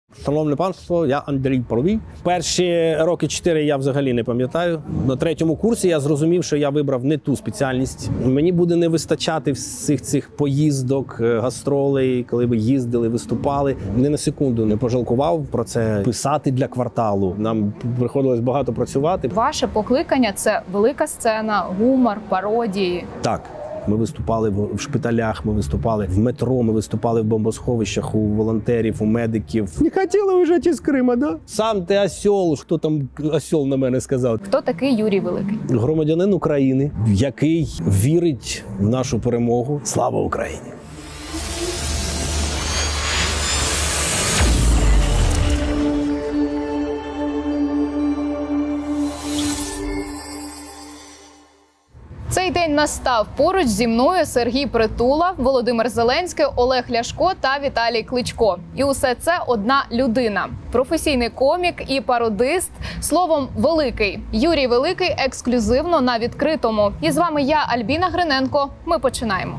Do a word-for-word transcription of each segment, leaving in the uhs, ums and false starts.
Шановне панство, я Андрій Парубій. Перші роки чотири я взагалі не пам'ятаю. На третьому курсі я зрозумів, що я вибрав не ту спеціальність. Мені буде не вистачати всіх цих поїздок, гастролей, коли ви їздили, виступали. Ні на секунду не пожалкував про це писати для кварталу. Нам приходилось багато працювати. Ваше покликання – це велика сцена, гумор, пародії. Так. Ми виступали в шпиталях, ми виступали в метро, ми виступали в бомбосховищах у волонтерів, у медиків. Не хотіли уїжджати з Крима, да? Сам ти осьол, хто там осьол на мене сказав. Хто такий Юрій Великий? Громадянин України, який вірить в нашу перемогу. Слава Україні! Цей день настав. Поруч зі мною Сергій Притула, Володимир Зеленський, Олег Ляшко та Віталій Кличко. І усе це одна людина. Професійний комік і пародист. Словом, великий. Юрій Великий ексклюзивно на відкритому. І з вами я, Альбіна Гриненко. Ми починаємо.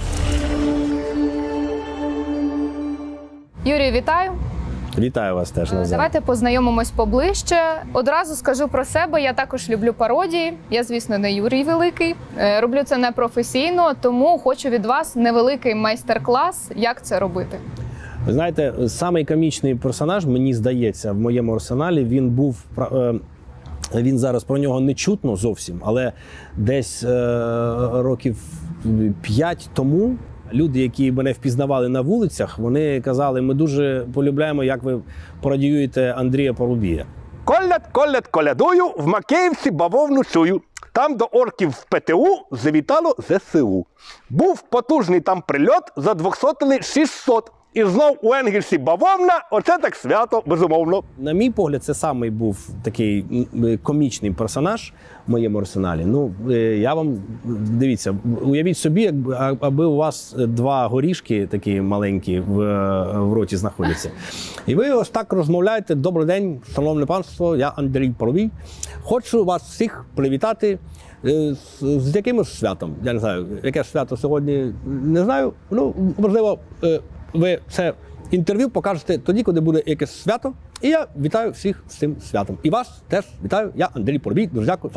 Юрій, вітаю. Вітаю вас теж навзаєм. Давайте познайомимось поближче. Одразу скажу про себе, я також люблю пародії. Я, звісно, не Юрій Великий. Роблю це непрофесійно, тому хочу від вас невеликий майстер-клас, як це робити. Ви знаєте, самий комічний персонаж, мені здається, в моєму арсеналі, він був... Він зараз про нього не чутно зовсім, але десь років п'ять тому люди, які мене впізнавали на вулицях, вони казали, ми дуже полюбляємо, як ви пародіюєте Андрія Парубія. Коляд, коляд, колядую, в Макеївці бавовну чую. Там до орків в ПТУ завітало ЗСУ. Був потужний там прильот, задвохсотили шістсот. І знов у Енгельсі бавовна, оце так свято, безумовно. На мій погляд, це самий був такий комічний персонаж в моєму арсеналі. Ну, я вам, дивіться, уявіть собі, аби у вас два горішки такі маленькі в, в роті знаходяться. І ви ось так розмовляєте: добрий день, шановне панство, я Андрій Парубій. Хочу вас всіх привітати з, з якимось святом. Я не знаю, яке свято сьогодні, не знаю. Ну, можливо, ви це інтерв'ю покажете тоді, коли буде якесь свято. І я вітаю всіх з цим святом. І вас теж вітаю. Я Андрій Парубій. Дуже дякую.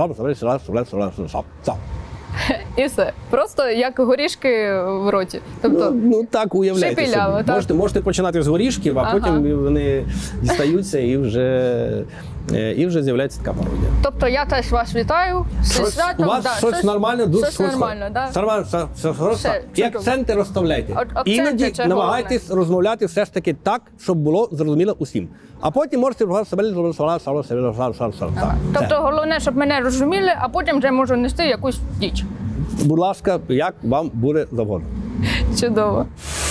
І все. Просто як горішки в роті. Тобто, ну, ну так, уявляйте шипіляво, собі. Так? Можете, можете починати з горішків, а ага. потім вони дістаються і вже, і вже з'являється така пародія. Тобто я теж вас вітаю. Щось, святом, у вас да, щось, щось нормально, дуже щось нормально, да? Нормально, все, все, все, і акценти розставляйте. Акценти, іноді намагайтесь розмовляти все ж таки так, щоб було зрозуміло усім. А потім можете себе Тобто головне, щоб мене розуміли, а потім вже можу нести якусь діч. Будь ласка, як вам буде завгодно. Чудово.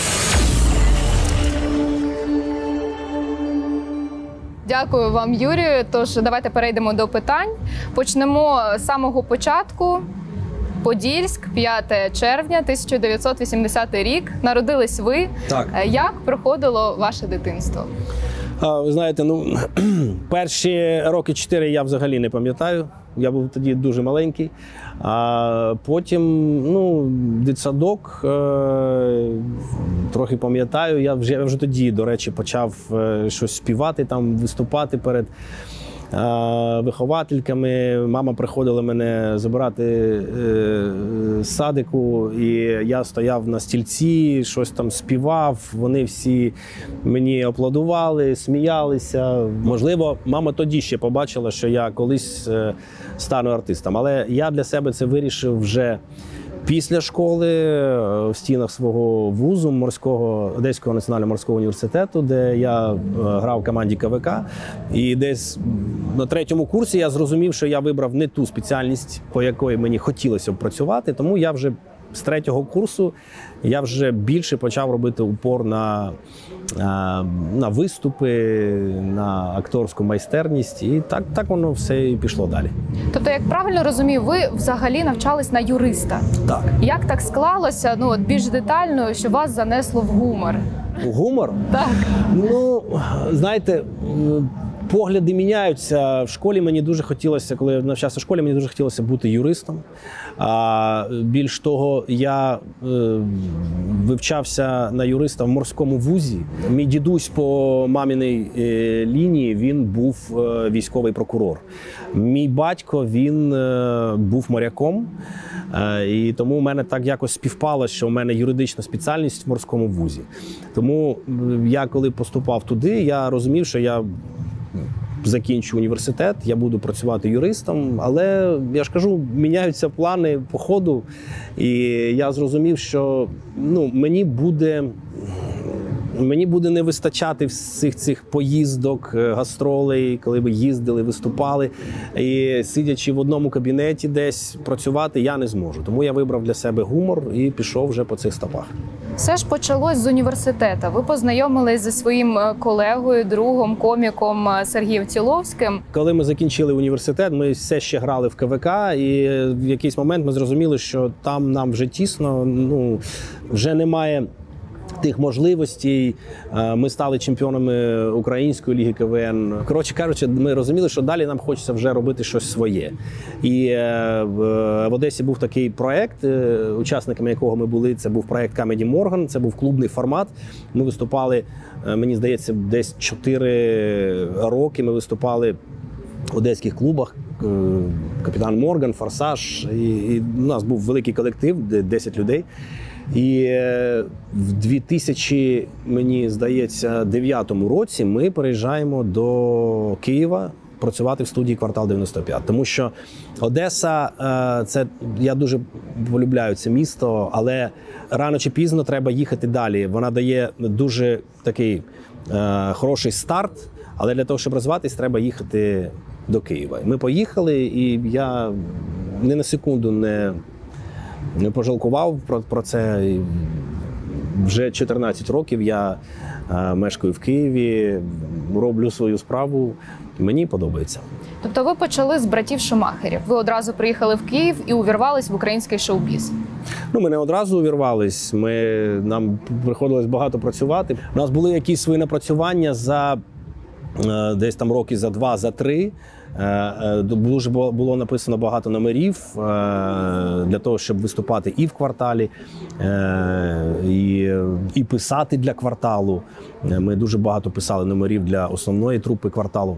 Дякую вам, Юрію. Тож давайте перейдемо до питань. Почнемо з самого початку. Подільськ, п'яте червня, тисяча дев'ятсот вісімдесятий рік. Народились ви. Так. Як проходило ваше дитинство? А, ви знаєте, ну, перші роки чотири я взагалі не пам'ятаю. Я був тоді дуже маленький. А потім, ну, дитсадок, е, трохи пам'ятаю. Я вже, я вже тоді, до речі, почав е, щось співати, там, виступати перед е, виховательками. Мама приходила мене забирати е, з садику, і я стояв на стільці, щось там співав. Вони всі мені аплодували, сміялися. Можливо, мама тоді ще побачила, що я колись е, стану артистом. Але я для себе це вирішив вже після школи, в стінах свого вузу, морського, Одеського національного морського університету, де я грав в команді ка ве ка. І десь на третьому курсі я зрозумів, що я вибрав не ту спеціальність, по якої мені хотілося б працювати, тому я вже з третього курсу я вже більше почав робити упор на, на виступи, на акторську майстерність. І так, так воно все і пішло далі. Тобто, як правильно розумію, ви взагалі навчались на юриста? Так. Як так склалося, ну, от більш детально, що вас занесло в гумор? Гумор? Так. Ну, знаєте, Погляди міняються. В школі мені дуже хотілося, коли я навчався в школі, мені дуже хотілося бути юристом. А більш того, я е, вивчався на юриста в морському вузі. Мій дідусь по маміній е, лінії, він був е, військовий прокурор. Мій батько, він е, був моряком. Е, і тому в мене так якось співпало, що в мене юридична спеціальність в морському вузі. Тому я, коли поступав туди, я розумів, що я закінчу університет, я буду працювати юристом, але, я ж кажу, міняються плани по ходу, і я зрозумів, що ну, мені буде... Мені буде не вистачати всіх цих поїздок, гастролей, коли ви їздили, виступали. І сидячи в одному кабінеті десь працювати, я не зможу. Тому я вибрав для себе гумор і пішов вже по цих стопах. Все ж почалось з університету. Ви познайомились зі своїм колегою, другом, коміком Сергієм Ціловським. Коли ми закінчили університет, ми все ще грали в КВК, і в якийсь момент ми зрозуміли, що там нам вже тісно, ну, вже немає тих можливостей. Ми стали чемпіонами Української ліги КВН. Коротше кажучи, ми розуміли, що далі нам хочеться вже робити щось своє. І в Одесі був такий проєкт, учасниками якого ми були, це був проєкт Comedy Morgan, це був клубний формат. Ми виступали, мені здається, десь чотири роки ми виступали в одеських клубах. Капітан Морган, Форсаж. І, і у нас був великий колектив, десять людей. І в дві тисячі, мені здається, дев'ятому році ми переїжджаємо до Києва працювати в студії «Квартал дев'яносто п'ять». Тому що Одеса, це, я дуже полюбляю це місто, але рано чи пізно треба їхати далі. Вона дає дуже такий е, хороший старт, але для того, щоб розвиватись, треба їхати до Києва. Ми поїхали, і я ні на секунду не... Не пожалкував про, про це. Вже чотирнадцять років я е, мешкаю в Києві, роблю свою справу. Мені подобається. Тобто ви почали з братів Шумахерів. Ви одразу приїхали в Київ і увірвались в український шоу-біз. Ну, ми не одразу увірвались. Ми, нам приходилось багато працювати. У нас були якісь свої напрацювання за е, десь там роки за два, за три. Дуже було написано багато номерів для того, щоб виступати і в «Кварталі», і, і писати для «Кварталу». Ми дуже багато писали номерів для основної трупи «Кварталу».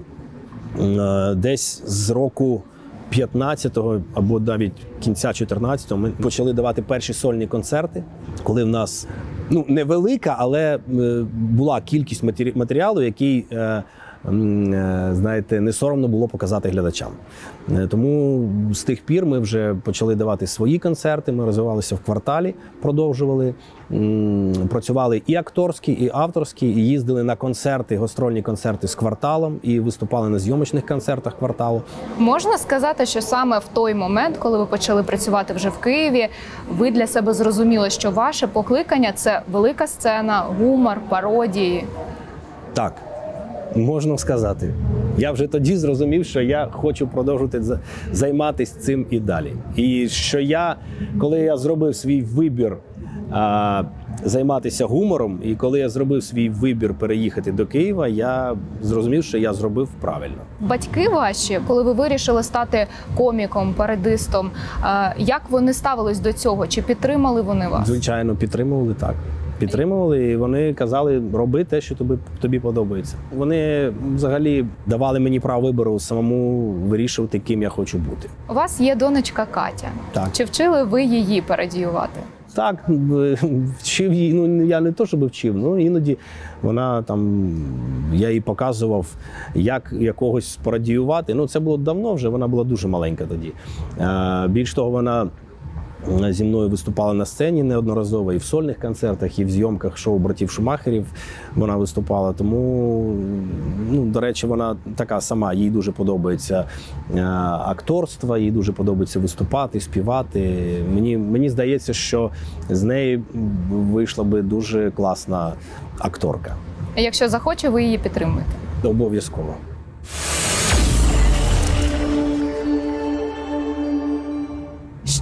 Десь з року п'ятнадцятого або навіть кінця чотирнадцятого ми почали давати перші сольні концерти, коли в нас, ну, невелика, але була кількість матеріалу, який, знаєте, не соромно було показати глядачам. Тому з тих пір ми вже почали давати свої концерти, ми розвивалися в «Кварталі», продовжували, працювали і акторські, і авторські, і їздили на концерти, гастрольні концерти з «Кварталом», і виступали на зйомочних концертах «Кварталу». Можна сказати, що саме в той момент, коли ви почали працювати вже в Києві, ви для себе зрозуміли, що ваше покликання – це велика сцена, гумор, пародії? Так. Можна сказати. Я вже тоді зрозумів, що я хочу продовжувати займатися цим і далі. І що я, коли я зробив свій вибір а, займатися гумором, і коли я зробив свій вибір переїхати до Києва, я зрозумів, що я зробив правильно. Батьки ваші, коли ви вирішили стати коміком, пародистом, а, як вони ставились до цього? Чи підтримали вони вас? Звичайно, підтримували, так. Підтримували, і вони казали, роби те, що тобі, тобі подобається. Вони взагалі давали мені право вибору самому вирішувати, ким я хочу бути. У вас є донечка Катя. Так. Чи вчили ви її пародіювати? Так, вчив її, ну я не то, щоб вчив, ну іноді вона там, я їй показував, як якогось пародіювати. Ну це було давно вже, вона була дуже маленька тоді. Більш того, вона зі мною виступала на сцені неодноразово, і в сольних концертах, і в зйомках шоу «Братів Шумахерів» вона виступала. Тому, ну, до речі, вона така сама, їй дуже подобається акторство, їй дуже подобається виступати, співати. Мені, мені здається, що з неї вийшла би дуже класна акторка. Якщо захоче, ви її підтримуєте? Обов'язково.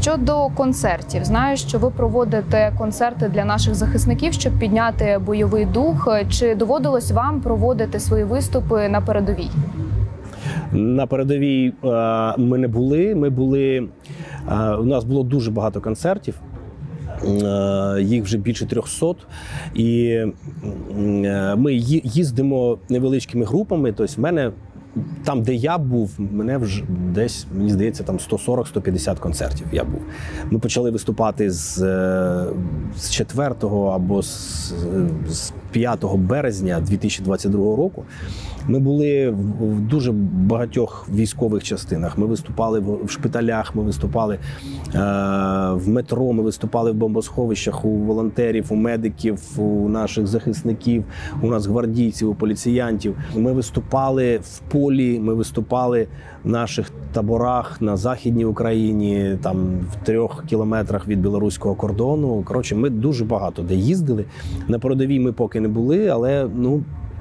Щодо концертів, знаю, що ви проводите концерти для наших захисників, щоб підняти бойовий дух. Чи доводилось вам проводити свої виступи на передовій? На передовій е, ми не були. Ми були е, у нас було дуже багато концертів. Е, Їх вже більше трьохсот. І е, ми ї- їздимо невеличкими групами. Тобто в мене там, де я був, мене вже десь, мені здається, там сто сорок - сто п'ятдесят концертів я був. Ми почали виступати з, е, з четвертого або з, з п'ятого березня дві тисячі двадцять другого року. Ми були в в дуже багатьох військових частинах. Ми виступали в в шпиталях, ми виступали е, в метро, ми виступали в бомбосховищах у волонтерів, у медиків, у наших захисників, у нас гвардійців, у поліціянтів. Ми виступали в полі, ми виступали в наших таборах на Західній Україні, там в трьох кілометрах від білоруського кордону. Коротше, ми дуже багато де їздили. На передовій ми поки не були, але ну.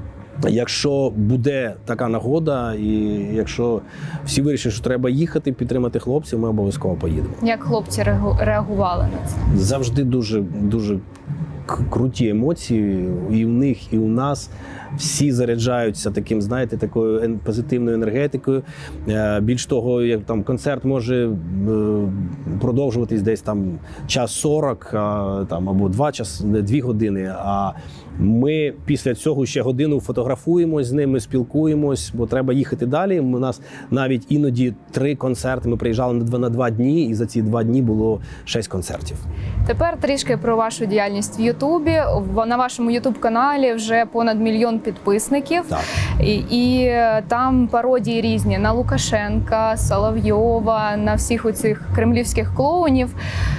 Якщо буде така нагода, і якщо всі вирішать, що треба їхати, підтримати хлопців, ми обов'язково поїдемо. Як хлопці реагу- реагували на це? Завжди дуже, дуже к- круті емоції і в них, і у нас. Всі заряджаються таким, знаєте, такою ен- позитивною енергетикою. Е, Більш того, як там концерт може е, продовжуватись десь там час сорок, а, там або два час, не дві години. А ми після цього ще годину фотографуємось з ними, спілкуємось, бо треба їхати далі. У нас навіть іноді три концерти. Ми приїжджали на два на два дні, і за ці два дні було шість концертів. Тепер трішки про вашу діяльність в Ютубі. В- На вашому Ютуб-каналі вже понад мільйон підписників. Так. І, і там пародії різні на Лукашенка, Соловйова, на всіх оцих кремлівських клоунів.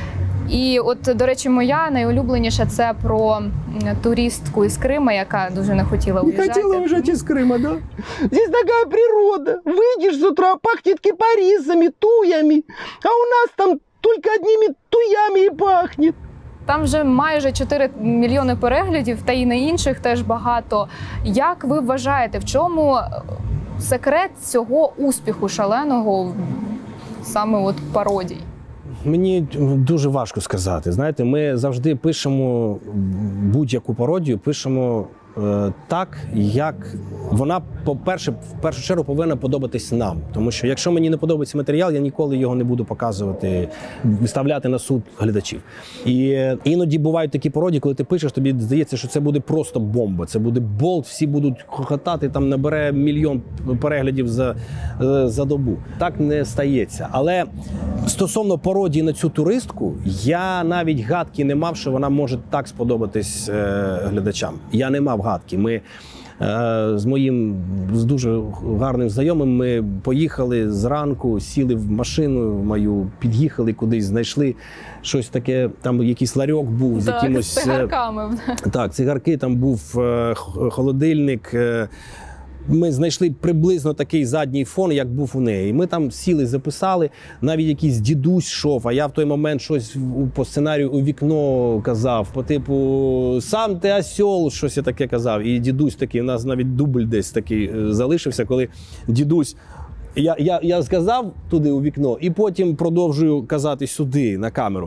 І от, до речі, моя найулюбленіша – це про м, туристку із Крима, яка дуже не хотіла уїжджати. уезжать из Крыма, да? Здесь такая природа. Выйдешь с утра, пахнет кипарисами, туями. А у нас там только одними туями и пахнет. Там вже майже чотири мільйони переглядів, та і на інших теж багато. Як ви вважаєте, в чому секрет цього успіху шаленого саме от пародій? Мені дуже важко сказати. Знаєте, ми завжди пишемо будь-яку пародію, пишемо е, так, як вона, по-перше, в першу чергу повинна подобатись нам. Тому що якщо мені не подобається матеріал, я ніколи його не буду показувати, виставляти на суд глядачів. І е, іноді бувають такі пародії, коли ти пишеш, тобі здається, що це буде просто бомба, це буде болт, всі будуть хохотати, там набере мільйон переглядів за, е, за добу. Так не стається. Але стосовно пародії на цю туристку, я навіть гадки не мав, що вона може так сподобатись е, глядачам. Я не мав гадки. Ми е, з моїм з дуже гарним знайомим ми поїхали зранку, сіли в машину мою, під'їхали кудись, знайшли щось таке, там якийсь ларьок був з Так, якимось... з цигарками. Так, цигарки, там був е, х- холодильник. е, Ми знайшли приблизно такий задній фон, як був у неї. Ми там сіли, записали, навіть якийсь дідусь йшов, а я в той момент щось у- по сценарію у вікно казав, по типу «Сам ти осьол», щось я таке казав. І дідусь такий, у нас навіть дубль десь такий е, залишився, коли дідусь Я, я, я сказав туди у вікно, і потім продовжую казати сюди, на камеру.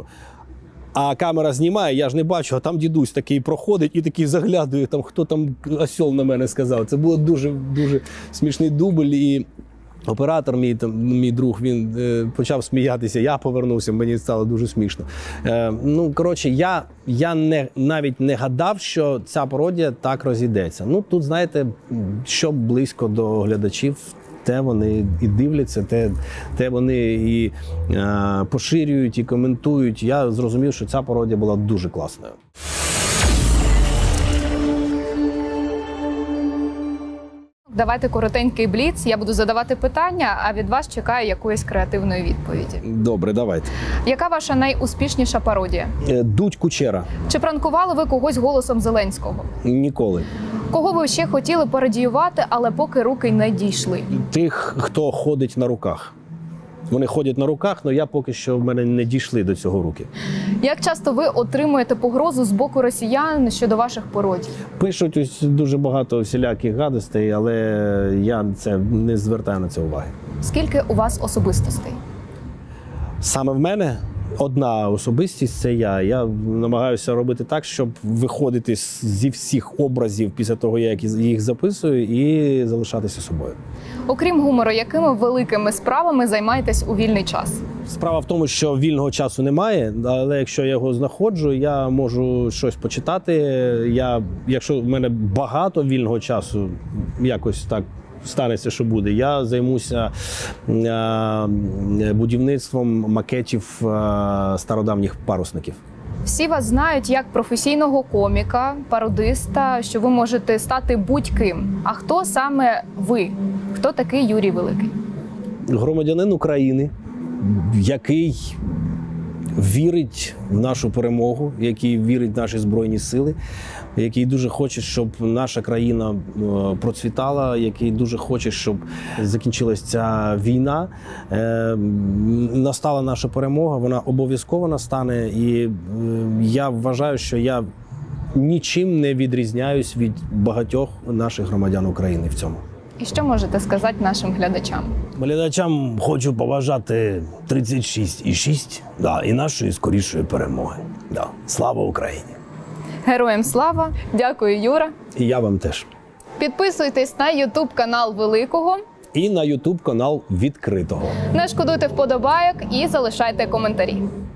А камера знімає, я ж не бачу, а там дідусь такий проходить і такий заглядує, там, хто там осьол на мене сказав. Це було дуже, дуже смішний дубль. І оператор, мій, там, мій друг, він е, почав сміятися, я повернувся, мені стало дуже смішно. Е, ну, коротше, я, я не, навіть не гадав, що ця пародія так розійдеться. Ну, тут, знаєте, що близько до глядачів, те вони і дивляться, те, те вони і е, поширюють, і коментують. Я зрозумів, що ця пародія була дуже класною. Давайте коротенький бліц. Я буду задавати питання, а від вас чекаю якоїсь креативної відповіді. Добре, давайте. Яка ваша найуспішніша пародія? Е, Дудь Кучера. Чи пранкували ви когось голосом Зеленського? Ніколи. Кого ви ще хотіли пародіювати, але поки руки не дійшли? Тих, хто ходить на руках. Вони ходять на руках, але я поки що в мене не дійшли до цього руки. Як часто ви отримуєте погрозу з боку росіян щодо ваших пародій? Пишуть ось дуже багато всіляких гадостей, але я це не звертаю на це уваги. Скільки у вас особистостей? Саме в мене одна особистість – це я. Я намагаюся робити так, щоб виходити зі всіх образів після того, як їх записую, і залишатися собою. Окрім гумору, якими великими справами займаєтесь у вільний час? Справа в тому, що вільного часу немає, але якщо я його знаходжу, я можу щось почитати. Я, якщо в мене багато вільного часу, якось так станеться, що буде, я займуся будівництвом макетів стародавніх парусників. Всі вас знають як професійного коміка, пародиста, що ви можете стати будь-ким. А хто саме ви? Хто такий Юрій Великий? Громадянин України, який вірить в нашу перемогу, який вірить в наші Збройні Сили, який дуже хоче, щоб наша країна процвітала, який дуже хоче, щоб закінчилася ця війна, настала наша перемога, вона обов'язково настане. І я вважаю, що я нічим не відрізняюсь від багатьох наших громадян України в цьому. І що можете сказати нашим глядачам? Глядачам хочу побажати тридцять шість і шість, да, і нашої скорішої перемоги. Да. Слава Україні! Героям слава! Дякую, Юра! І я вам теж. Підписуйтесь на ютуб канал Великого. І на ютуб канал Відкритого. Не шкодуйте вподобайок і залишайте коментарі.